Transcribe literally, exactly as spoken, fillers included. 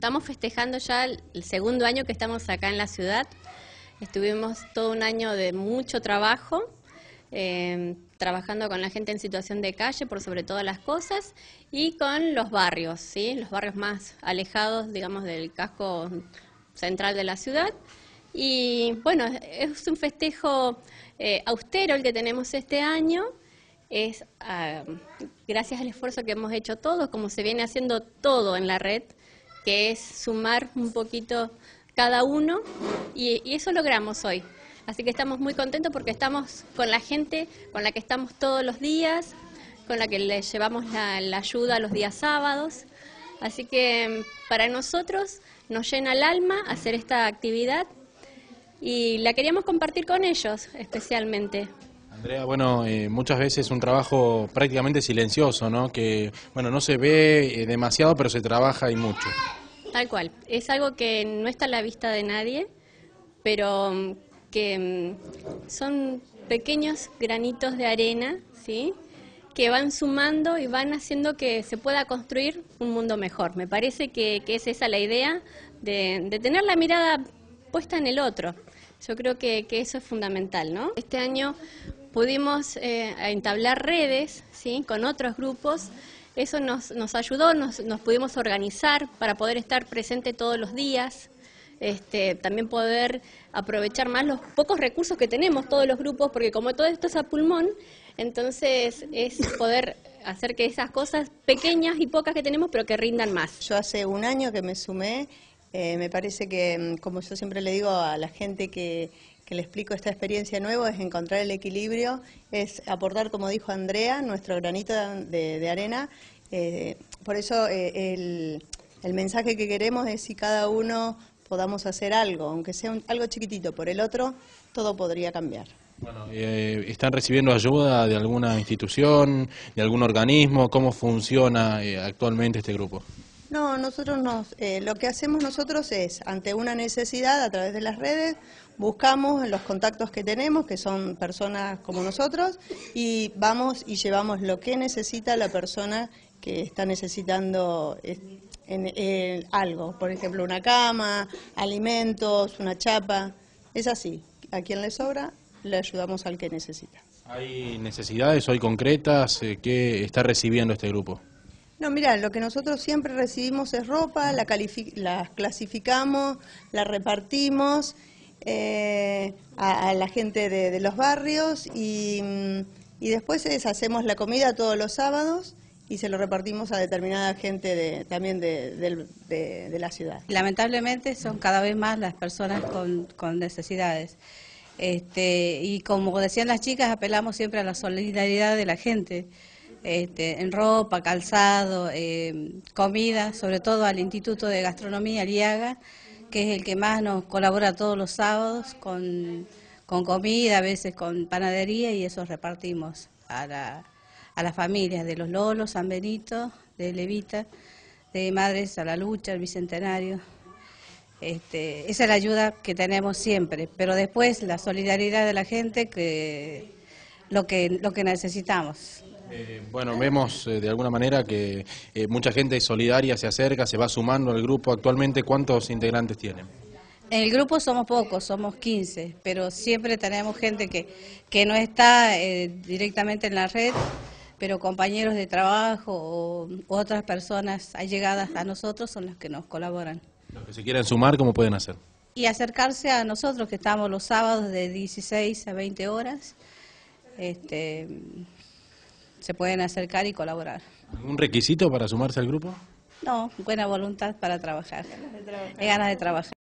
estamos festejando ya el, el segundo año que estamos acá en la ciudad. Estuvimos todo un año de mucho trabajo, eh, trabajando con la gente en situación de calle por sobre todas las cosas y con los barrios, ¿sí? Los barrios más alejados, digamos, del casco central de la ciudad. Y bueno, es un festejo eh, austero el que tenemos este año. Es uh, gracias al esfuerzo que hemos hecho todos, como se viene haciendo todo en la red, que es sumar un poquito cada uno, y, y eso logramos hoy. Así que estamos muy contentos porque estamos con la gente con la que estamos todos los días, con la que le llevamos la, la ayuda los días sábados. Así que para nosotros nos llena el alma hacer esta actividad y la queríamos compartir con ellos especialmente. Andrea, bueno, eh, muchas veces un trabajo prácticamente silencioso, ¿no? Que, bueno, no se ve eh, demasiado, pero se trabaja y mucho. Tal cual. Es algo que no está a la vista de nadie, pero que son pequeños granitos de arena, ¿sí?, que van sumando y van haciendo que se pueda construir un mundo mejor. Me parece que, que es esa la idea de, de tener la mirada puesta en el otro. Yo creo que, que eso es fundamental, ¿no? Este año pudimos eh, entablar redes, ¿sí?, con otros grupos. Eso nos, nos ayudó, nos, nos pudimos organizar para poder estar presente todos los días, este, también poder aprovechar más los pocos recursos que tenemos todos los grupos, porque como todo esto es a pulmón, entonces es poder hacer que esas cosas pequeñas y pocas que tenemos, pero que rindan más. Yo hace un año que me sumé, eh, me parece que, como yo siempre le digo a la gente que, que le explico esta experiencia nueva, es encontrar el equilibrio, es aportar, como dijo Andrea, nuestro granito de, de arena. Eh, por eso eh, el, el mensaje que queremos es si cada uno podamos hacer algo, aunque sea un, algo chiquitito por el otro, todo podría cambiar. Bueno, eh, ¿están recibiendo ayuda de alguna institución, de algún organismo? ¿Cómo funciona eh, actualmente este grupo? No, nosotros nos, eh, lo que hacemos nosotros es, ante una necesidad a través de las redes, buscamos los contactos que tenemos, que son personas como nosotros, y vamos y llevamos lo que necesita la persona que está necesitando en, en, algo, por ejemplo una cama, alimentos, una chapa, es así, a quien le sobra le ayudamos al que necesita. ¿Hay necesidades hoy concretas eh, que está recibiendo este grupo? No, mira, lo que nosotros siempre recibimos es ropa, la, la clasificamos, la repartimos eh, a, a la gente de, de los barrios y, y después es, hacemos la comida todos los sábados y se lo repartimos a determinada gente de, también de, de, de, de la ciudad. Lamentablemente son cada vez más las personas con, con necesidades. Este, y como decían las chicas, apelamos siempre a la solidaridad de la gente. Este, en ropa, calzado, eh, comida, sobre todo al Instituto de Gastronomía, el I A G A, que es el que más nos colabora todos los sábados con, con comida, a veces con panadería, y eso repartimos a, la, a las familias de Los Lolos, San Benito, de Levita, de Madres a la Lucha, el Bicentenario. Este, esa es la ayuda que tenemos siempre, pero después la solidaridad de la gente, que lo que, lo que necesitamos. Eh, bueno, vemos eh, de alguna manera que eh, mucha gente solidaria se acerca, se va sumando al grupo. Actualmente, ¿cuántos integrantes tienen? En el grupo somos pocos, somos quince, pero siempre tenemos gente que, que no está eh, directamente en la red, pero compañeros de trabajo o otras personas allegadas a nosotros son los que nos colaboran. Los que se quieran sumar, ¿cómo pueden hacer? Y acercarse a nosotros, que estamos los sábados de dieciséis a veinte horas, este, se pueden acercar y colaborar. ¿Algún requisito para sumarse al grupo? No, buena voluntad para trabajar, ganas de trabajar.